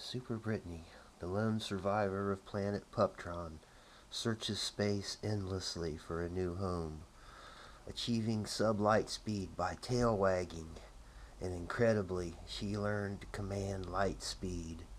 Super Britney, the lone survivor of planet Puptron, searches space endlessly for a new home, achieving sublight speed by tail wagging, and incredibly, she learned to command light speed